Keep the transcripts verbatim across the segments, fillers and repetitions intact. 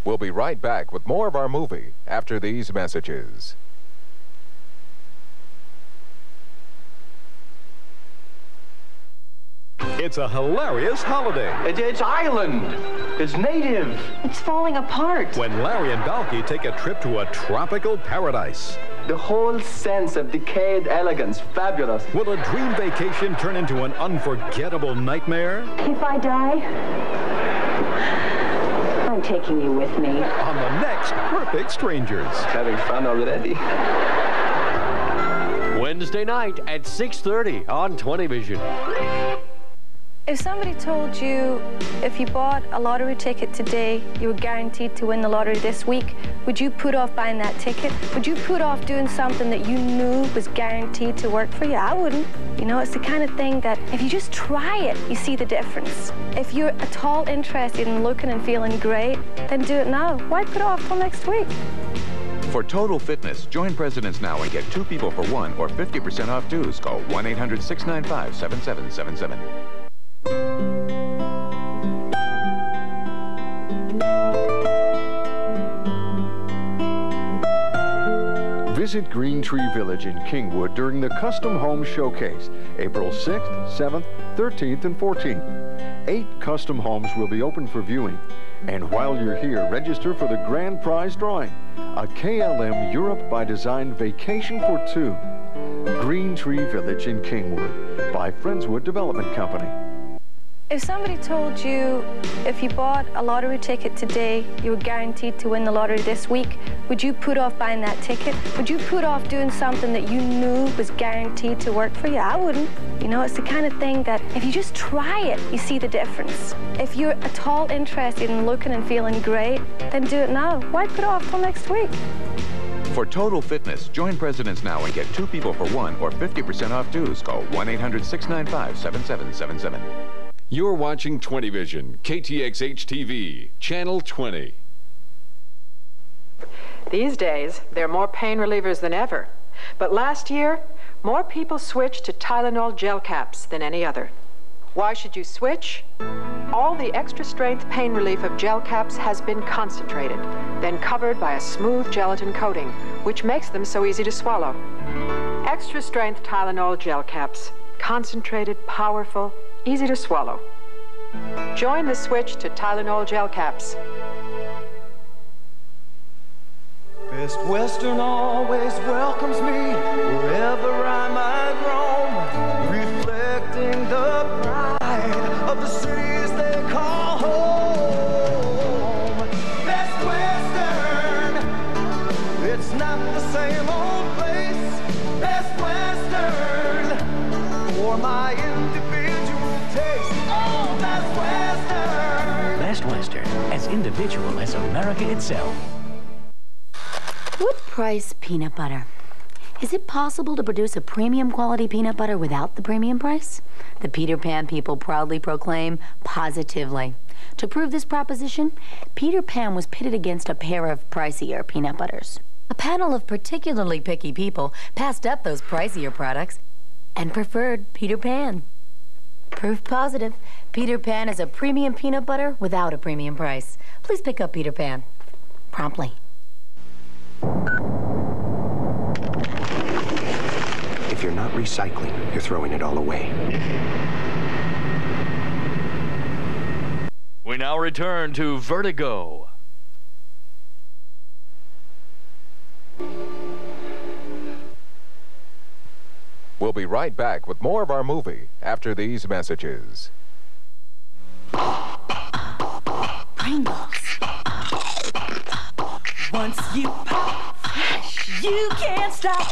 We'll be right back with more of our movie after these messages. It's a hilarious holiday. It, it's island. It's native. It's falling apart. When Larry and Balky take a trip to a tropical paradise. The whole sense of decayed elegance. Fabulous. Will a dream vacation turn into an unforgettable nightmare? If I die, I'm taking you with me. On the next Perfect Strangers. Having fun already. Wednesday night at six thirty on twenty vision. If somebody told you if you bought a lottery ticket today, you were guaranteed to win the lottery this week, would you put off buying that ticket? Would you put off doing something that you knew was guaranteed to work for you? I wouldn't. You know, it's the kind of thing that if you just try it, you see the difference. If you're at all interested in looking and feeling great, then do it now. Why put it off till next week? For total fitness, join Presidents Now and get two people for one or fifty percent off dues. Call one eight hundred, six nine five, seven seven seven seven. Visit Green Tree Village in Kingwood during the Custom Home Showcase, April sixth, seventh, thirteenth, and fourteenth. Eight custom homes will be open for viewing. And while you're here, register for the grand prize drawing, a K L M Europe by Design vacation for two. Green Tree Village in Kingwood by Friendswood Development Company. If somebody told you if you bought a lottery ticket today, you were guaranteed to win the lottery this week, would you put off buying that ticket? Would you put off doing something that you knew was guaranteed to work for you? I wouldn't. You know, it's the kind of thing that if you just try it, you see the difference. If you're at all interested in looking and feeling great, then do it now. Why put it off till next week? For total fitness, join Presidents Now and get two people for one or fifty percent off dues. Call one eight hundred, six nine five, seven seven seven seven. You're watching twenty vision, K T X H T V, Channel twenty. These days, there are more pain relievers than ever. But last year, more people switched to Tylenol gel caps than any other. Why should you switch? All the extra strength pain relief of gel caps has been concentrated, then covered by a smooth gelatin coating, which makes them so easy to swallow. Extra strength Tylenol gel caps. Concentrated, powerful, easy to swallow. Join the switch to Tylenol gel caps. Best Western always welcomes me wherever I might roam, reflecting the pride of the cities they call home. Best Western, it's not the same old place. Best Western, for my individual taste. Oh, Best Western. Best Western, as individual as America itself. What price peanut butter? Is it possible to produce a premium quality peanut butter without the premium price? The Peter Pan people proudly proclaim positively. To prove this proposition, Peter Pan was pitted against a pair of pricier peanut butters. A panel of particularly picky people passed up those pricier products and preferred Peter Pan. Proof positive, Peter Pan is a premium peanut butter without a premium price. Please pick up Peter Pan promptly. If you're not recycling, you're throwing it all away. We now return to Vertigo. We'll be right back with more of our movie after these messages. Pringles. Once you pop, you can't stop.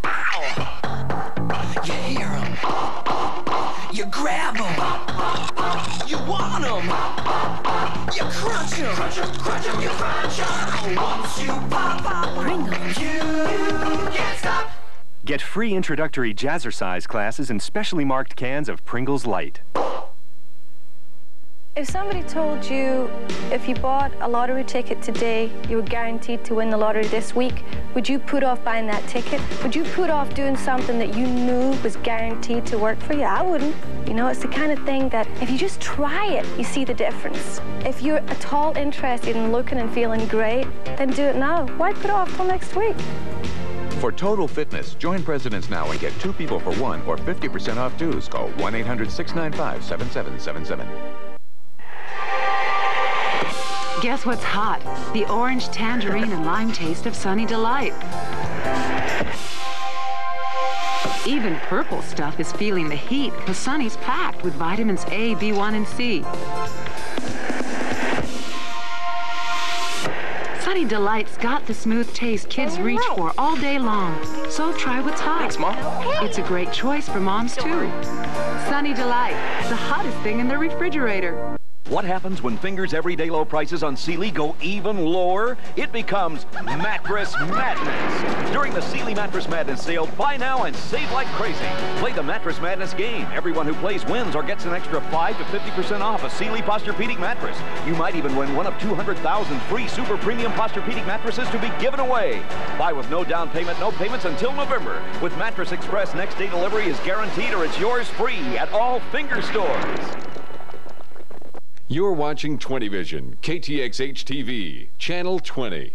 You hear 'em, you grab 'em, you want 'em, you crunch 'em, crunch 'em, crunch 'em, you crunch 'em. Once you pop pop Pringles, you can't stop. Get free introductory jazzercise classes and specially marked cans of Pringles Light. If somebody told you if you bought a lottery ticket today, you were guaranteed to win the lottery this week, would you put off buying that ticket? Would you put off doing something that you knew was guaranteed to work for you? I wouldn't. You know, it's the kind of thing that if you just try it, you see the difference. If you're at all interested in looking and feeling great, then do it now. Why put it off till next week? For total fitness, join Presidents Now and get two people for one or fifty percent off dues. Call one eight hundred, six nine five, seven seven seven seven. Guess what's hot? The orange, tangerine, and lime taste of Sunny Delight. Even purple stuff is feeling the heat because Sunny's packed with vitamins A, B one, and C. Sunny Delight's got the smooth taste kids reach for all day long. So try what's hot. Thanks, Mom. It's a great choice for moms, too. Sunny Delight, the hottest thing in the refrigerator. What happens when Finger's everyday low prices on Sealy go even lower? It becomes Mattress Madness. During the Sealy Mattress Madness sale, buy now and save like crazy. Play the Mattress Madness game. Everyone who plays wins or gets an extra five to fifty percent off a Sealy Posturepedic mattress. You might even win one of two hundred thousand free super premium Posturepedic mattresses to be given away. Buy with no down payment, no payments until November. With Mattress Express, next day delivery is guaranteed or it's yours free at all Finger stores. You're watching twenty vision, K T X H T V, Channel twenty.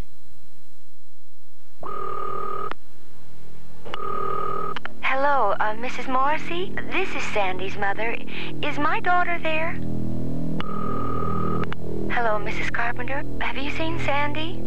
Hello, uh, Missus Morrissey? This is Sandy's mother. Is my daughter there? Hello, Missus Carpenter? Have you seen Sandy?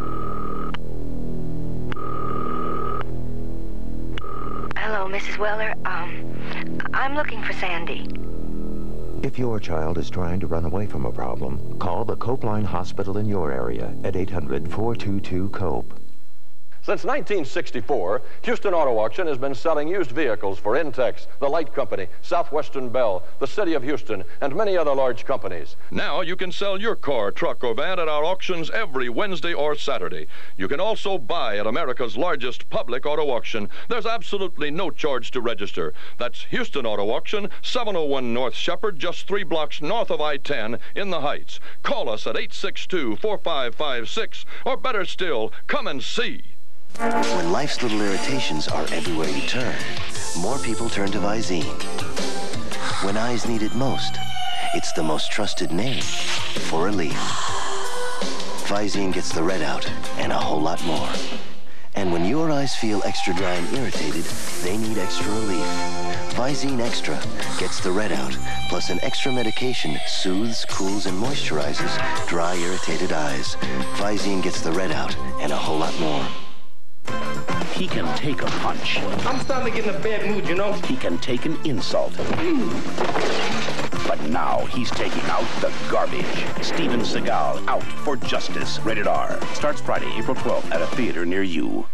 Hello, Missus Weller. Um, I'm looking for Sandy. If your child is trying to run away from a problem, call the Cope Line Hospital in your area at eight hundred, four two two, COPE. Since nineteen sixty-four, Houston Auto Auction has been selling used vehicles for Intex, the Light Company, Southwestern Bell, the City of Houston, and many other large companies. Now you can sell your car, truck, or van at our auctions every Wednesday or Saturday. You can also buy at America's largest public auto auction. There's absolutely no charge to register. That's Houston Auto Auction, seven oh one North Shepherd, just three blocks north of I ten in the Heights. Call us at eight six two, four five five six, or better still, come and see. When life's little irritations are everywhere you turn, more people turn to Visine. When eyes need it most, it's the most trusted name for relief. Visine gets the red out and a whole lot more. And when your eyes feel extra dry and irritated, they need extra relief. Visine Extra gets the red out, plus an extra medication soothes, cools, and moisturizes dry, irritated eyes. Visine gets the red out and a whole lot more. He can take a punch. I'm starting to get in a bad mood, you know? He can take an insult. But now he's taking out the garbage. Steven Seagal, Out for Justice, rated R. Starts Friday, April twelfth at a theater near you.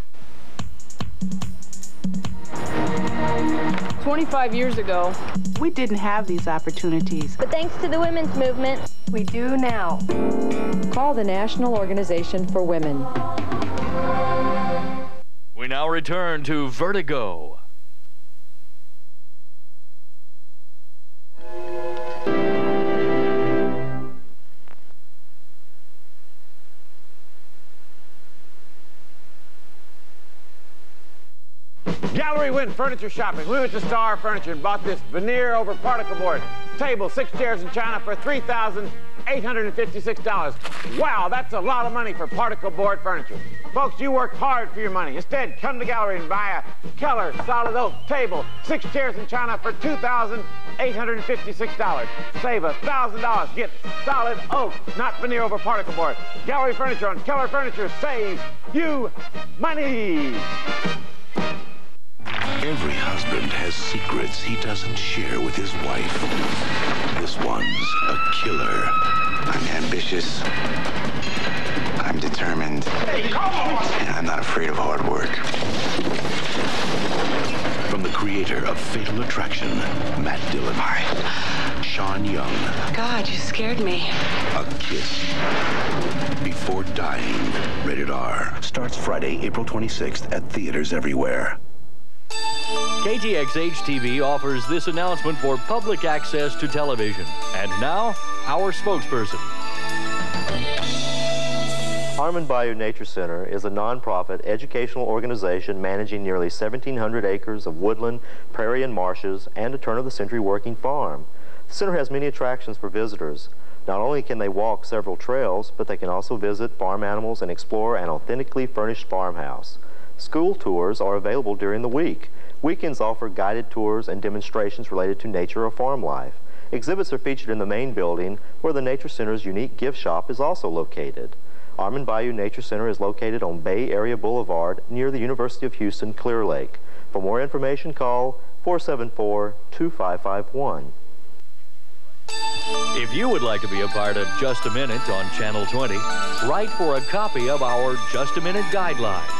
twenty-five years ago, we didn't have these opportunities. But thanks to the women's movement, We do now. Call the National Organization for Women. We now return to Vertigo. Gallery went furniture shopping. We went to Star Furniture and bought this veneer over particle board table, six chairs in China for three thousand eight hundred fifty-six dollars. Wow, that's a lot of money for particle board furniture. Folks, you worked hard for your money. Instead, come to Gallery and buy a Keller solid oak table, six chairs in China for two thousand eight hundred fifty-six dollars. Save one thousand dollars. Get solid oak, not veneer over particle board. Gallery Furniture on Keller Furniture saves you money. Every husband has secrets he doesn't share with his wife. This one's a killer. I'm ambitious. I'm determined. Hey, come on! And I'm not afraid of hard work. From the creator of Fatal Attraction, Matt Dillon. Hi. Sean Young. God, you scared me. A Kiss. Before Dying. Rated R. Starts Friday, April twenty-sixth at theaters everywhere. K T X H T V offers this announcement for public access to television. And now, our spokesperson. Harmon Bayou Nature Center is a nonprofit educational organization managing nearly seventeen hundred acres of woodland, prairie, and marshes, and a turn-of-the-century working farm. The center has many attractions for visitors. Not only can they walk several trails, but they can also visit farm animals and explore an authentically furnished farmhouse. School tours are available during the week. Weekends offer guided tours and demonstrations related to nature or farm life. Exhibits are featured in the main building, where the Nature Center's unique gift shop is also located. Harmon Bayou Nature Center is located on Bay Area Boulevard near the University of Houston Clear Lake. For more information, call four seven four, two five five one. If you would like to be a part of Just a Minute on Channel twenty, write for a copy of our Just a Minute guidelines.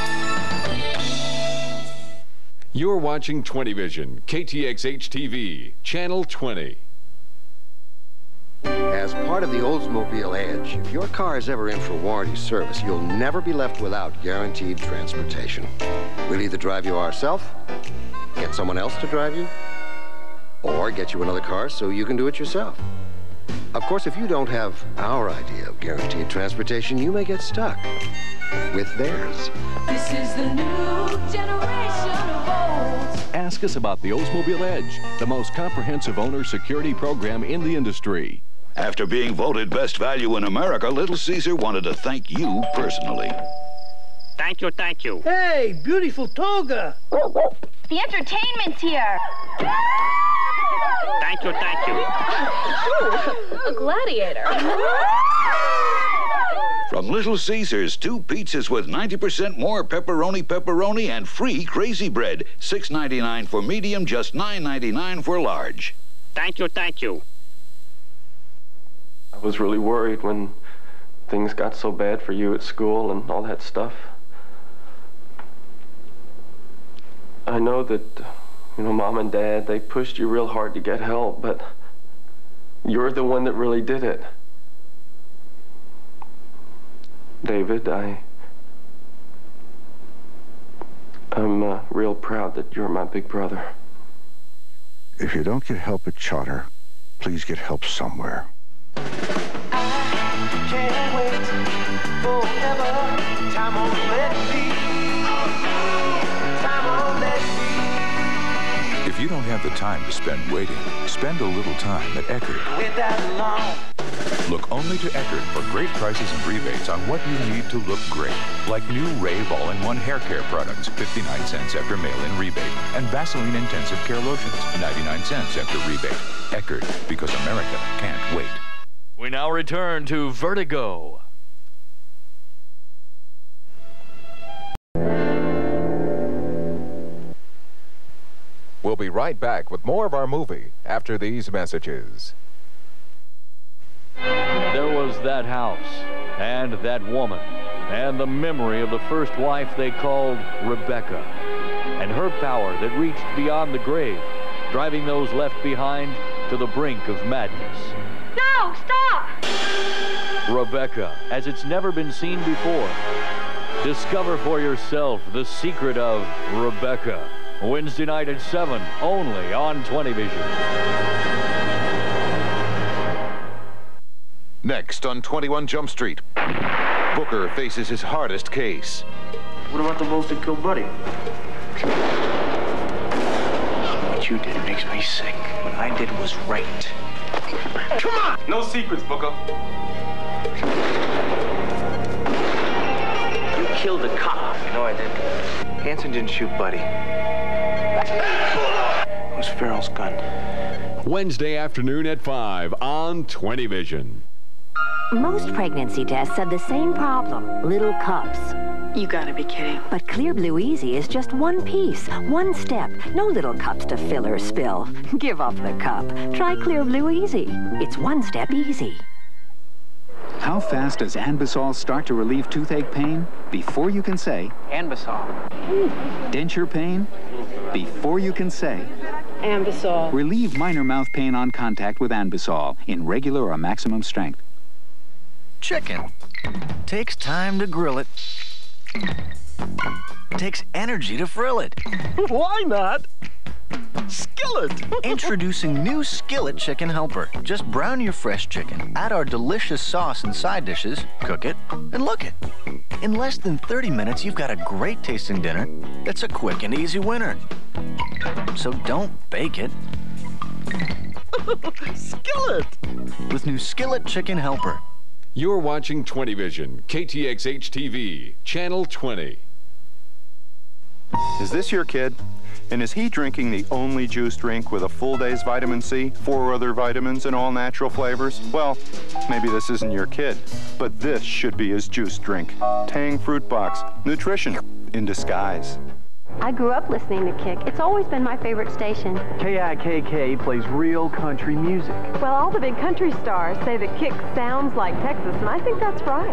You're watching twenty vision, K T X H T V, Channel twenty. As part of the Oldsmobile Edge, if your car is ever in for warranty service, you'll never be left without guaranteed transportation. We'll either drive you ourselves, get someone else to drive you, or get you another car so you can do it yourself. Of course, if you don't have our idea of guaranteed transportation, you may get stuck with theirs. This is the new generation of Olds. Ask us about the Oldsmobile Edge, the most comprehensive owner security program in the industry. After being voted best value in America, Little Caesar wanted to thank you personally. Thank you, thank you. Hey, beautiful toga. The entertainment's here. Thank you, thank you. A gladiator. From Little Caesars, two pizzas with ninety percent more pepperoni, pepperoni, and free crazy bread. six ninety-nine for medium, just nine ninety-nine for large. Thank you, thank you. I was really worried when things got so bad for you at school and all that stuff. I know that, you know, Mom and Dad, they pushed you real hard to get help, but you're the one that really did it. David, I... I'm uh, real proud that you're my big brother. If you don't get help at charter, please get help somewhere. Can't wait forever. Time on let be. Time on let be. If you don't have the time to spend waiting, spend a little time at Eckerd. Wait that long. Look only to Eckerd for great prices and rebates on what you need to look great. Like new Rave all-in-one hair care products, fifty-nine cents after mail-in rebate. And Vaseline Intensive Care Lotions, ninety-nine cents after rebate. Eckerd, because America can't wait. We now return to Vertigo. We'll be right back with more of our movie after these messages. There was that house, and that woman, and the memory of the first wife they called Rebecca, and her power that reached beyond the grave, driving those left behind to the brink of madness. No, stop! Rebecca, as it's never been seen before. Discover for yourself the secret of Rebecca. Wednesday night at seven, only on twenty vision. Next on twenty-one Jump Street, Booker faces his hardest case. What about the wolf that killed Buddy? What you did makes me sick. What I did was right. Come on! No secrets, Booker. You killed a cop. You know I did. Hanson didn't shoot Buddy. It was Farrell's gun. Wednesday afternoon at five on twenty vision. Most pregnancy tests have the same problem, little cups. You gotta be kidding. But Clear Blue Easy is just one piece, one step. No little cups to fill or spill. Give up the cup. Try Clear Blue Easy. It's one step easy. How fast does Anbesol start to relieve toothache pain? Before you can say... Anbesol. Denture pain? Before you can say... Anbesol. Relieve minor mouth pain on contact with Anbesol in regular or maximum strength. Chicken. Takes time to grill it. Takes energy to frill it. Why not? Skillet! Introducing new Skillet Chicken Helper. Just brown your fresh chicken, add our delicious sauce and side dishes, cook it, and look it. In less than thirty minutes, you've got a great tasting dinner that's a quick and easy winner. So don't bake it. Skillet! With new Skillet Chicken Helper. You're watching twenty vision, K T X H T V, Channel twenty. Is this your kid? And is he drinking the only juice drink with a full day's vitamin C, four other vitamins, and all natural flavors? Well, maybe this isn't your kid, but this should be his juice drink. Tang Fruit Box. Nutrition in disguise. I grew up listening to Kick. It's always been my favorite station. K I K K plays real country music. Well, all the big country stars say that Kick sounds like Texas, and I think that's right.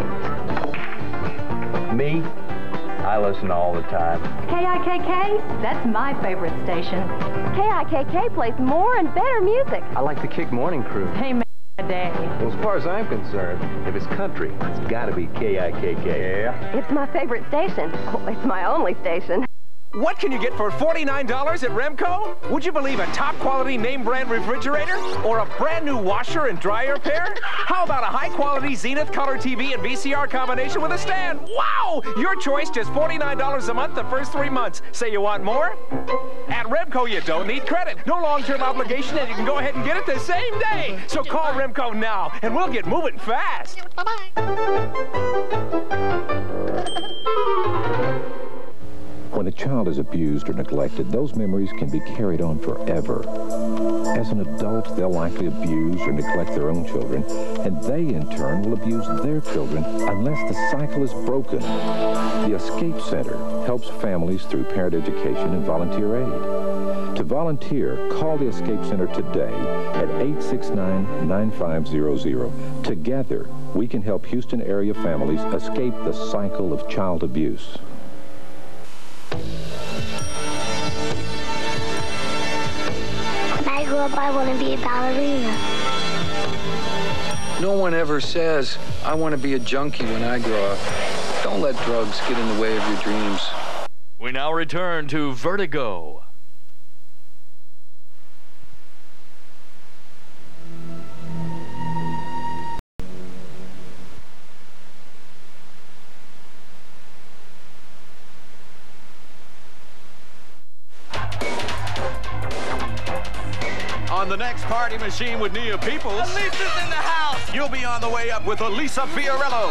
Me? I listen all the time. K I K K? That's my favorite station. K I K K plays more and better music. I like the Kick Morning Crew. They make a day. Well, as far as I'm concerned, if it's country, it's gotta be K I K K. Yeah? It's my favorite station. Oh, it's my only station. What can you get for forty-nine dollars at Remco? Would you believe a top-quality name-brand refrigerator? Or a brand-new washer and dryer pair? How about a high-quality Zenith color T V and V C R combination with a stand? Wow! Your choice, just forty-nine dollars a month the first three months. Say you want more? At Remco, you don't need credit. No long-term obligation, and you can go ahead and get it the same day. So call Remco now, and we'll get moving fast. When a child is abused or neglected, those memories can be carried on forever. As an adult, they'll likely abuse or neglect their own children, and they, in turn, will abuse their children unless the cycle is broken. The Escape Center helps families through parent education and volunteer aid. To volunteer, call the Escape Center today at eight six nine, nine five zero zero. Together, we can help Houston area families escape the cycle of child abuse. When I grow up, I want to be a ballerina. No one ever says, I want to be a junkie when I grow up. Don't let drugs get in the way of your dreams. We now return to Vertigo. On the next Party Machine with Nia Peoples. Elisa's in the house. You'll be on the way up with Elisa Fiorello.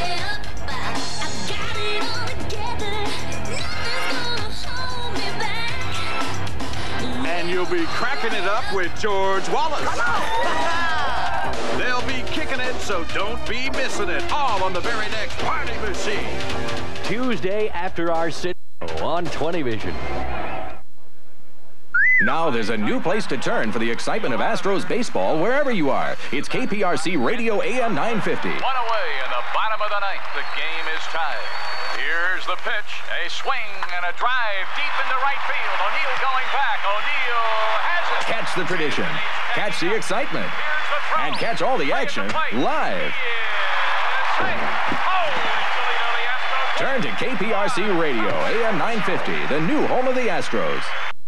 And you'll be cracking it up with George Wallace. They'll be kicking it, so don't be missing it. All on the very next Party Machine. Tuesday after our sit on twenty vision. Now there's a new place to turn for the excitement of Astros baseball wherever you are. It's K P R C Radio A M nine fifty. One away in the bottom of the ninth. The game is tied. Here's the pitch. A swing and a drive deep into right field. O'Neill going back. O'Neill has it. Catch the tradition. Catch the excitement. And catch all the action live. Turn to K P R C Radio A M nine fifty, the new home of the Astros.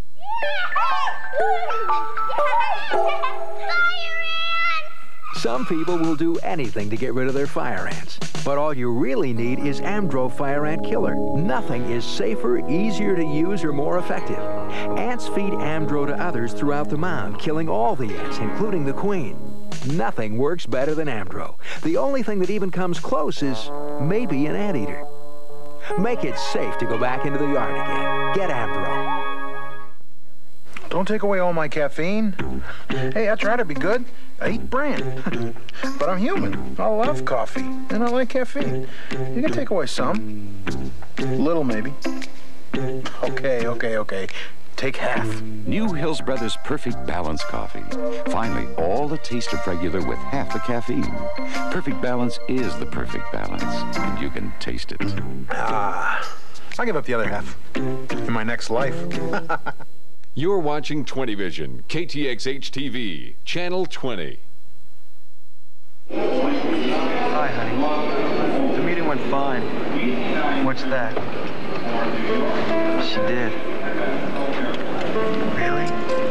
Some people will do anything to get rid of their fire ants. But all you really need is Amdro Fire Ant Killer. Nothing is safer, easier to use, or more effective. Ants feed Amdro to others throughout the mound, killing all the ants, including the queen. Nothing works better than Amdro. The only thing that even comes close is maybe an anteater. Make it safe to go back into the yard again. Get Amdro. Don't take away all my caffeine. Hey, I try to be good. I eat bran. But I'm human. I love coffee, and I like caffeine. You can take away some. Little, maybe. Okay, okay, okay. Take half. New Hills Brothers Perfect Balance Coffee. Finally, all the taste of regular with half the caffeine. Perfect Balance is the perfect balance, and you can taste it. Ah, I'll give up the other half in my next life. You're watching twenty vision, K T X H T V, Channel twenty. Hi, honey. The meeting went fine. What's that? She did. Really?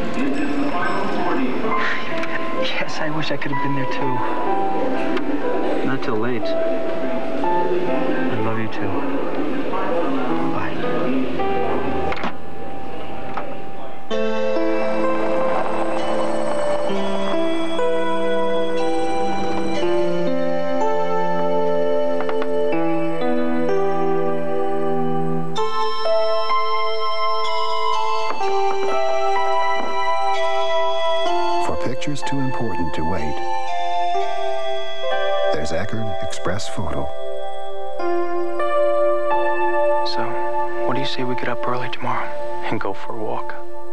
Yes, I wish I could have been there too. Not till late. I love you too. Bye. Too important to wait. There's Eckerd Express Photo. So, what do you say we get up early tomorrow and go for a walk?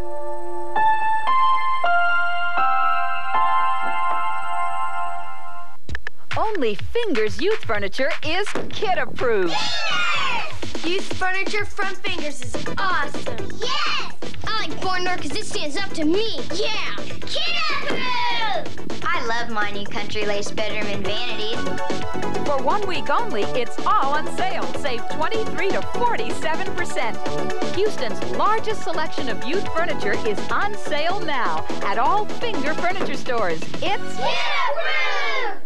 Only Fingers Youth Furniture is kid approved. Yes! Youth furniture from Fingers is awesome. Yes! I like Bornor because it stands up to me. Yeah! Kid approved! I love my new country lace bedroom in Vanities. For one week only, it's all on sale. Save twenty-three to forty-seven percent. Houston's largest selection of youth furniture is on sale now at all Finger Furniture stores. It's kid approved!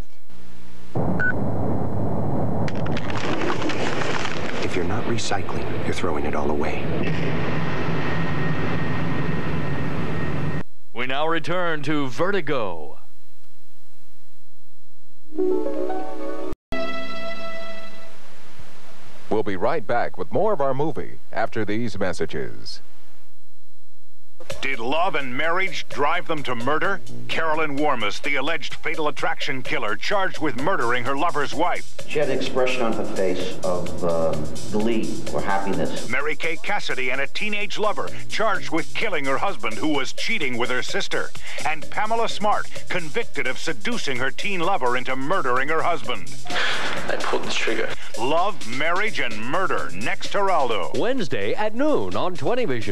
If you're not recycling, you're throwing it all away. We now return to Vertigo. We'll be right back with more of our movie after these messages. Did love and marriage drive them to murder? Carolyn Warmus, the alleged fatal attraction killer, charged with murdering her lover's wife. She had an expression on her face of uh, glee or happiness. Mary Kay Cassidy and a teenage lover, charged with killing her husband who was cheating with her sister. And Pamela Smart, convicted of seducing her teen lover into murdering her husband. I pulled the trigger. Love, marriage, and murder. Next, Geraldo. Wednesday at noon on twenty vision.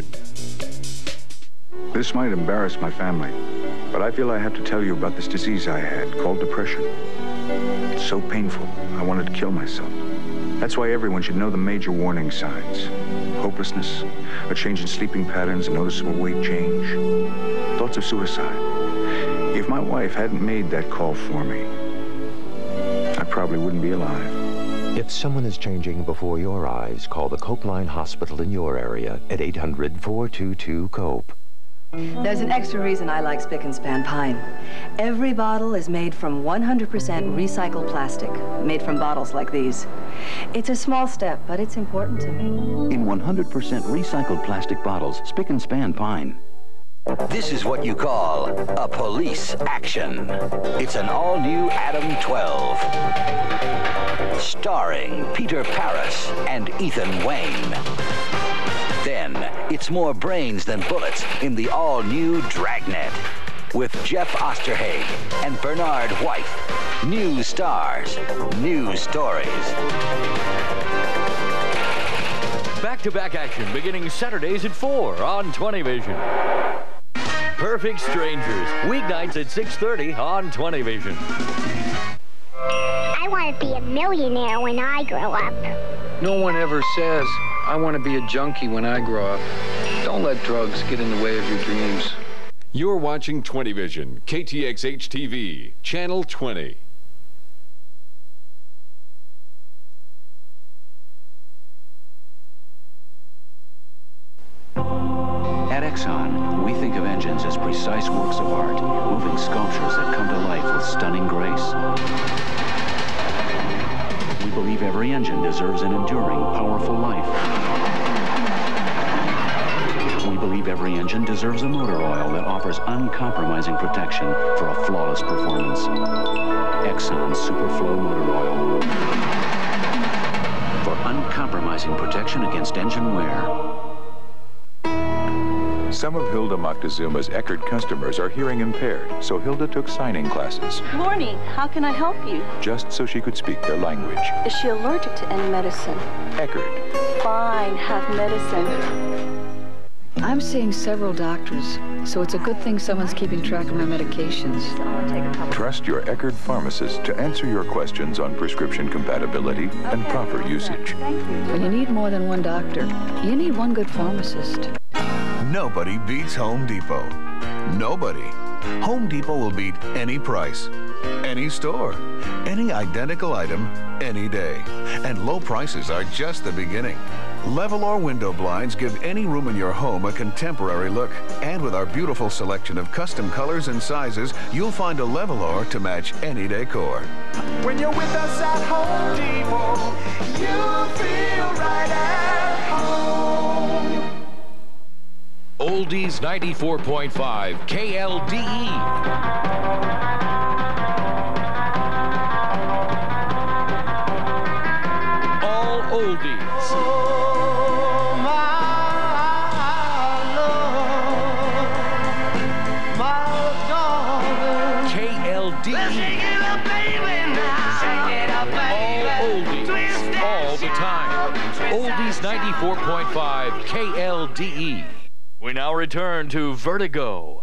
This might embarrass my family, but I feel I have to tell you about this disease I had called depression. It's so painful, I wanted to kill myself. That's why everyone should know the major warning signs. Hopelessness, a change in sleeping patterns, a noticeable weight change, thoughts of suicide. If my wife hadn't made that call for me, I probably wouldn't be alive. If someone is changing before your eyes, call the Cope Line Hospital in your area at eight hundred, four two two, COPE. There's an extra reason I like Spick and Span Pine. Every bottle is made from one hundred percent recycled plastic, made from bottles like these. It's a small step, but it's important to me. In one hundred percent recycled plastic bottles, Spick and Span Pine. This is what you call a police action. It's an all-new Adam twelve. Starring Peter Paris and Ethan Wayne. Then, it's more brains than bullets in the all-new Dragnet. With Jeff Osterhaig and Bernard White. New stars, new stories. Back-to-back action beginning Saturdays at four on twenty vision. Perfect Strangers, weeknights at six thirty on twenty vision. I want to be a millionaire when I grow up. No one ever says, I want to be a junkie when I grow up. Don't let drugs get in the way of your dreams. You're watching twenty vision, K T X H T V, Channel twenty. At Exxon, we think of engines as precise works of art, moving sculptures that come to life with stunning grace. We believe every engine deserves an enduring, powerful life. We believe every engine deserves a motor oil that offers uncompromising protection for a flawless performance. Exxon Superflow Motor Oil. For uncompromising protection against engine wear. Some of Hilda Moctezuma's Eckerd customers are hearing impaired, so Hilda took signing classes, Morning. How can I help you? just so she could speak their language. Is she allergic to any medicine? Eckerd. Fine. Have medicine. I'm seeing several doctors, so it's a good thing someone's keeping track of my medications. Trust your Eckerd pharmacist to answer your questions on prescription compatibility and proper usage. When you need more than one doctor, you need one good pharmacist. Nobody beats Home Depot. Nobody. Home Depot will beat any price, any store, any identical item, any day. And low prices are just the beginning. Level-or window blinds give any room in your home a contemporary look. And with our beautiful selection of custom colors and sizes, you'll find a Level-or to match any decor. When you're with us at Home Depot, you feel right at home. Oldies ninety-four point five K L D E. All oldies. Oh, my love, my darling. K L D E. Let's shake it up, baby, now. Shake it up, baby. All oldies, all the time. Oldies ninety-four point five K L D E. We now return to Vertigo.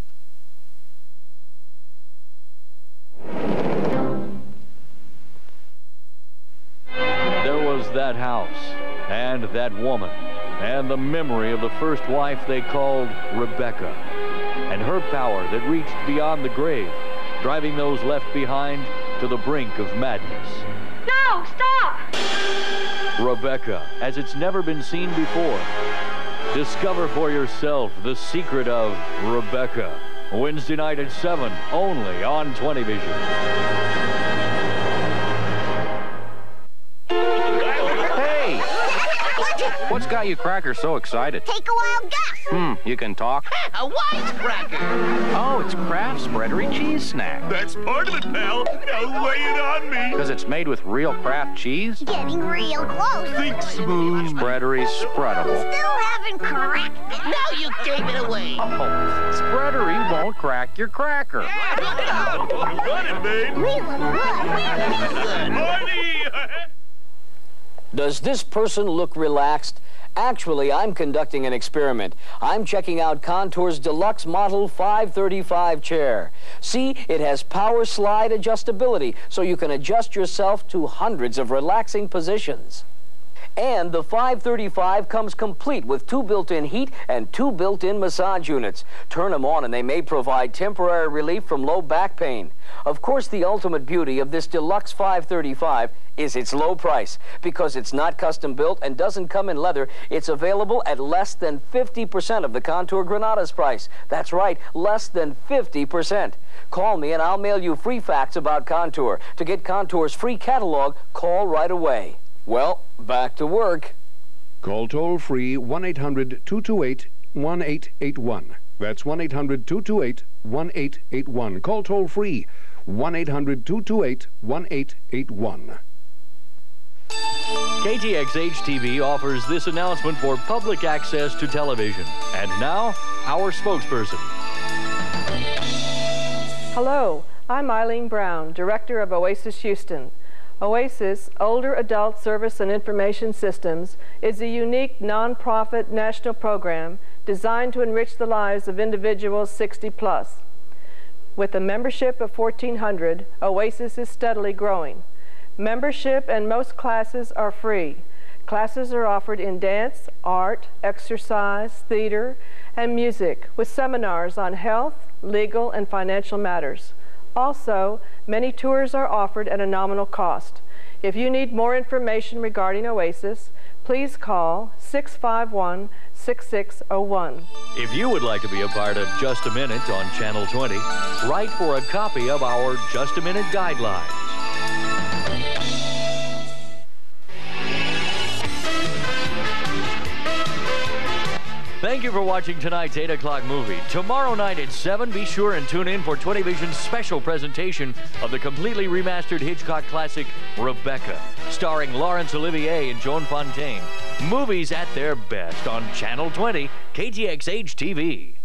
There was that house, and that woman, and the memory of the first wife they called Rebecca, and her power that reached beyond the grave, driving those left behind to the brink of madness. No, stop! Rebecca, as it's never been seen before. Discover for yourself the secret of Rebecca. Wednesday night at seven, only on twenty vision. Hey! What's got you crackers so excited? Take a wild guess. Hmm, you can talk? A wisecracker. Oh, it's Kraft's Spreadery Cheese Snack. That's part of it, pal. Now lay it on me. Because it's made with real Kraft cheese? Getting real close. Think smooth. Spreadery's spreadable. Still haven't cracked it. Now you gave it away. Oh, Spreadery won't crack your cracker. You got it, babe. We look good. Good. Party! Does this person look relaxed? Actually, I'm conducting an experiment. I'm checking out Contour's Deluxe Model five thirty-five chair. See, it has power slide adjustability, so you can adjust yourself to hundreds of relaxing positions. And the five thirty-five comes complete with two built-in heat and two built-in massage units. Turn them on and they may provide temporary relief from low back pain. Of course, the ultimate beauty of this Deluxe five thirty-five is its low price. Because it's not custom built and doesn't come in leather, it's available at less than fifty percent of the Contour Granada's price. That's right, less than fifty percent. Call me and I'll mail you free facts about Contour. To get Contour's free catalog, call right away. Well, back to work. Call toll-free one eight hundred two two eight one eight eight one. That's one eight hundred two two eight one eight eight one. Call toll-free one eight hundred two two eight one eight eight one. K T X H T V offers this announcement for public access to television. And now, our spokesperson. Hello, I'm Eileen Brown, Director of Oasis Houston. Oasis, Older Adult Service and Information Systems, is a unique nonprofit national program designed to enrich the lives of individuals sixty plus. With a membership of fourteen hundred, Oasis is steadily growing. Membership and most classes are free. Classes are offered in dance, art, exercise, theater, and music, with seminars on health, legal, and financial matters. Also, many tours are offered at a nominal cost. If you need more information regarding Oasis, please call six five one, six six zero one. If you would like to be a part of Just a Minute on Channel twenty, write for a copy of our Just a Minute guidelines. Thank you for watching tonight's eight o'clock movie. Tomorrow night at seven, be sure and tune in for twenty vision's special presentation of the completely remastered Hitchcock classic, Rebecca, starring Laurence Olivier and Joan Fontaine. Movies at their best on Channel twenty, K T X H T V.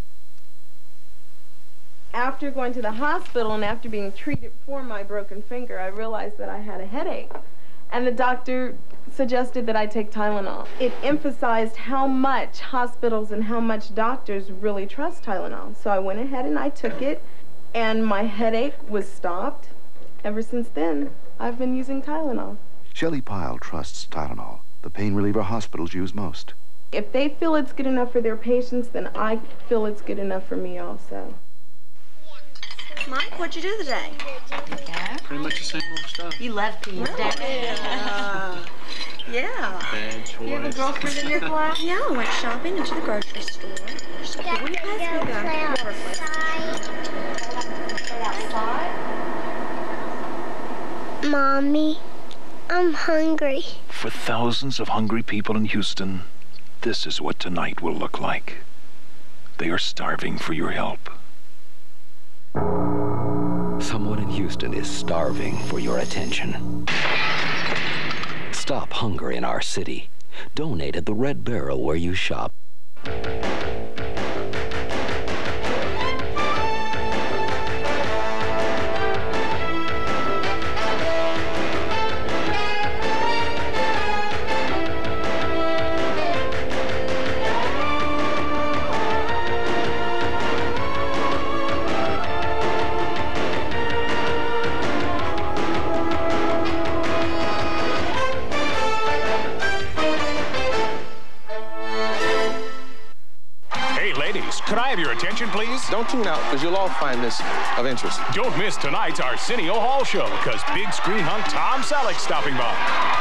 After going to the hospital and after being treated for my broken finger, I realized that I had a headache. And the doctor suggested that I take Tylenol. It emphasized how much hospitals and how much doctors really trust Tylenol. So I went ahead and I took it, and my headache was stopped. Ever since then, I've been using Tylenol. Shelley Pyle trusts Tylenol, the pain reliever hospitals use most. If they feel it's good enough for their patients, then I feel it's good enough for me also. Mike, what'd you do today? Yeah. Pretty much the same old stuff. You love peas, don't you? Yeah. Yeah. Bad choice. You have a girlfriend in your class? Yeah, I went shopping into the grocery store. Okay, will you pass me the water, please? Mommy, I'm hungry. For thousands of hungry people in Houston, this is what tonight will look like. They are starving for your help. Someone in Houston is starving for your attention. Stop hunger in our city. Donate at the Red Barrel where you shop. Could I have your attention, please? Don't tune out, because you'll all find this of interest. Don't miss tonight's Arsenio Hall Show, because big screen hunk Tom Selleck's stopping by.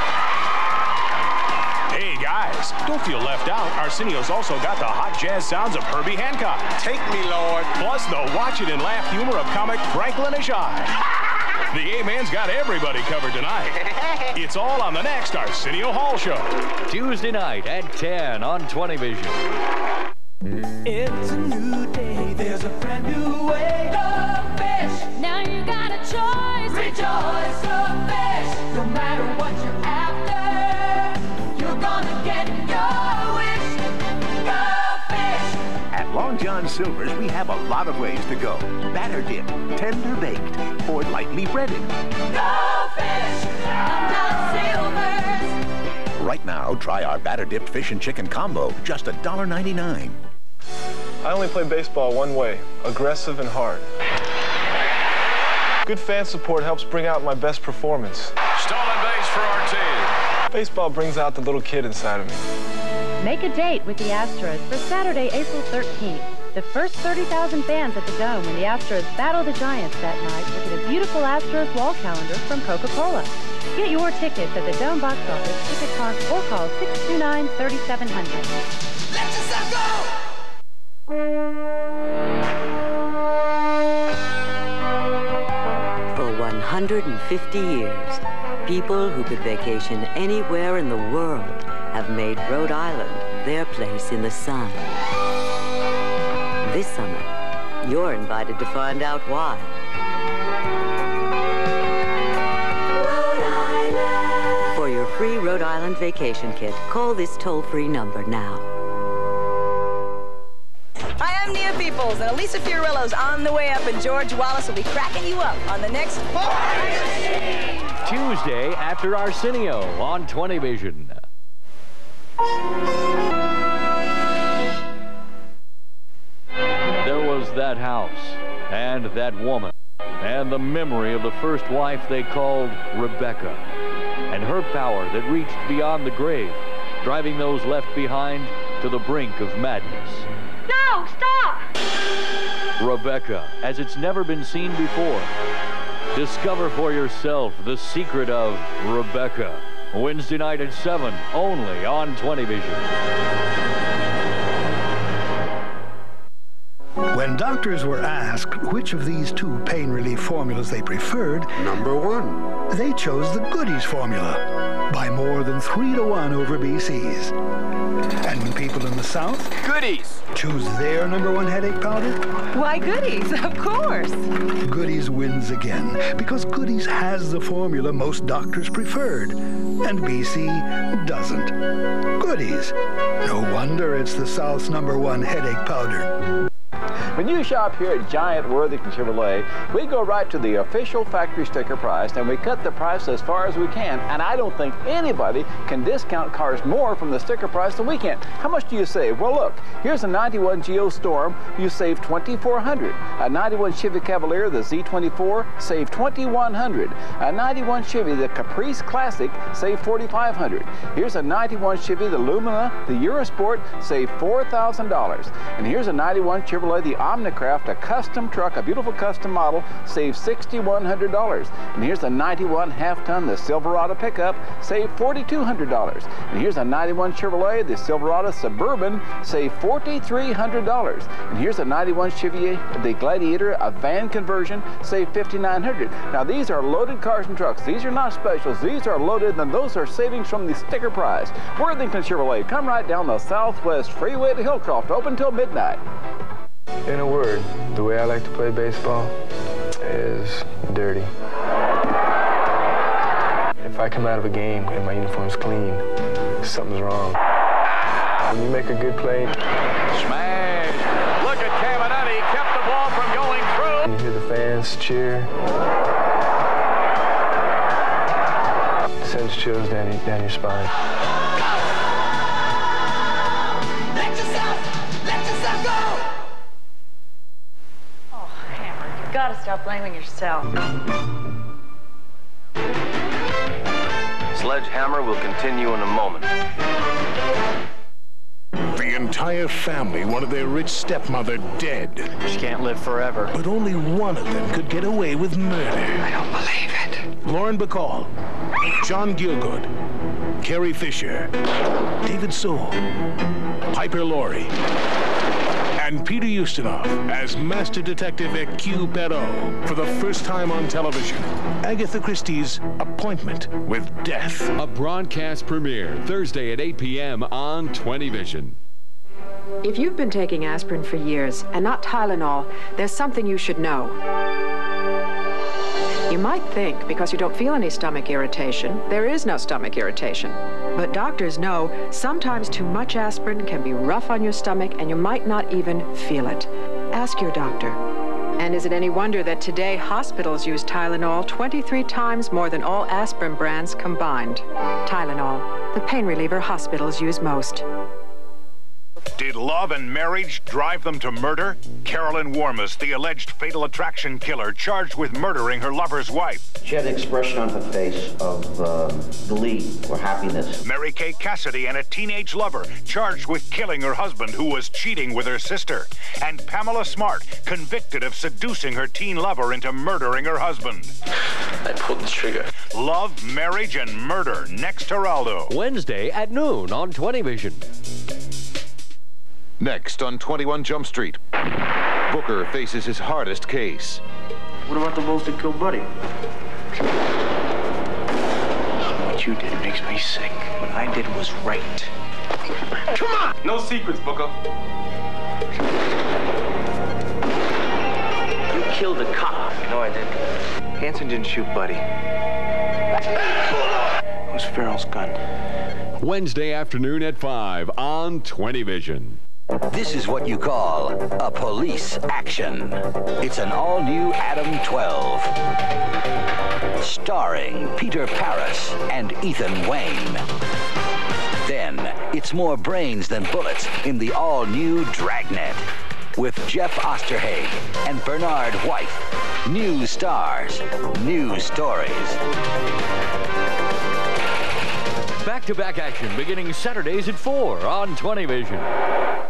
Hey, guys, don't feel left out. Arsenio's also got the hot jazz sounds of Herbie Hancock. Take me, Lord. Plus the watch it and laugh humor of comic Franklin-ish I. The A-Man's got everybody covered tonight. It's all on the next Arsenio Hall Show. Tuesday night at ten on twenty vision. It's a new day, there's a brand new way. Go fish! Now you got a choice. Rejoice, go fish! No matter what you're after, you're gonna get your wish. Go fish! At Long John Silver's, we have a lot of ways to go. Batter dipped, tender baked, or lightly breaded. Go fish! Long John Silver's! Right now, try our batter dipped fish and chicken combo, just a dollar ninety-nine. I only play baseball one way, aggressive and hard. Good fan support helps bring out my best performance. Stolen base for our team. Baseball brings out the little kid inside of me. Make a date with the Astros for Saturday, April thirteenth. The first thirty thousand fans at the Dome when the Astros battle the Giants that night will get a beautiful Astros wall calendar from Coca-Cola. Get your tickets at the Dome box office, ticket card, or call six two nine, three seven zero zero. Let yourself go! For one hundred fifty years, people who could vacation anywhere in the world have made Rhode Island their place in the sun. This summer, you're invited to find out why. Rhode Island. For your free Rhode Island vacation kit, call this toll-free number now. Hi, I'm Nia Peoples, and Elisa Fiorillo's on the way up, and George Wallace will be cracking you up on the next Tuesday after Arsenio on twenty vision. There was that house and that woman and the memory of the first wife they called Rebecca and her power that reached beyond the grave, driving those left behind to the brink of madness. No, stop! Rebecca, as it's never been seen before. Discover for yourself the secret of Rebecca. Wednesday night at seven, only on twenty vision. When doctors were asked which of these two pain relief formulas they preferred, number one, they chose the Goodies formula by more than three to one over B C's. And when people in the South Goodies choose their number one headache powder, Why, Goodies, of course. Goodies wins again because Goodies has the formula most doctors preferred, and B C doesn't. Goodies. No wonder it's the South's number one headache powder. When you shop here at Giant Worthington Chevrolet, we go right to the official factory sticker price, and we cut the price as far as we can, and I don't think anybody can discount cars more from the sticker price than we can. How much do you save? Well, look, here's a ninety-one Geo Storm, you save twenty-four hundred dollars. A ninety-one Chevy Cavalier, the Z twenty-four, save twenty-one hundred dollars. A ninety-one Chevy, the Caprice Classic, save forty-five hundred dollars. Here's a ninety-one Chevy, the Lumina, the Eurosport, save four thousand dollars. And here's a ninety-one Chevrolet, the Omnicraft, a custom truck, a beautiful custom model, save six thousand one hundred dollars. And here's a ninety-one half-ton, the Silverado pickup, save four thousand two hundred dollars. And here's a ninety-one Chevrolet, the Silverado Suburban, save four thousand three hundred dollars. And here's a ninety-one Chevy, the Gladiator, a van conversion, save five thousand nine hundred dollars. Now these are loaded cars and trucks. These are not specials. These are loaded, and those are savings from the sticker price. Worthington Chevrolet, come right down the Southwest Freeway to Hillcroft, open till midnight. In a word, the way I like to play baseball is dirty. If I come out of a game and my uniform's clean, something's wrong. When you make a good play, Smash! Look at Caminetti, kept the ball from going through. and you hear the fans cheer, it sends chills down your, down your spine. Let yourself, let yourself go! Oh, Hammer, you've got to stop blaming yourself. Sledge Hammer will continue in a moment. The entire family wanted their rich stepmother dead. She can't live forever. But only one of them could get away with murder. I don't believe it. Lauren Bacall, John Gielgud, Carrie Fisher, David Soule, Piper Laurie, and Peter Ustinov as Master Detective Hercule Poirot for the first time on television. Agatha Christie's Appointment with Death. A broadcast premiere Thursday at eight p m on twenty-vision. If you've been taking aspirin for years and not Tylenol, there's something you should know. You might think because you don't feel any stomach irritation, there is no stomach irritation. But doctors know sometimes too much aspirin can be rough on your stomach and you might not even feel it. Ask your doctor. And is it any wonder that today hospitals use Tylenol twenty-three times more than all aspirin brands combined? Tylenol, the pain reliever hospitals use most. Did love and marriage drive them to murder? Carolyn Warmus, the alleged fatal attraction killer, charged with murdering her lover's wife. She had an expression on her face of uh, glee or happiness. Mary Kay Cassidy and a teenage lover, charged with killing her husband who was cheating with her sister. And Pamela Smart, convicted of seducing her teen lover into murdering her husband. I pulled the trigger. Love, marriage, and murder. Next, Geraldo. Wednesday at noon on twenty-vision. Next on twenty-one Jump Street, Booker faces his hardest case. What about the bulls that killed Buddy? What you did makes me sick. What I did was right. Come on! No secrets, Booker. You killed a cop. No, I didn't. Hanson didn't shoot Buddy. It was Farrell's gun. Wednesday afternoon at five on twenty-vision. This is what you call a police action. It's an all-new Adam twelve. Starring Peter Paris and Ethan Wayne. Then, it's more brains than bullets in the all-new Dragnet. With Jeff Osterhaig and Bernard White. New stars, new stories. Back-to-back action beginning Saturdays at four on twenty-vision.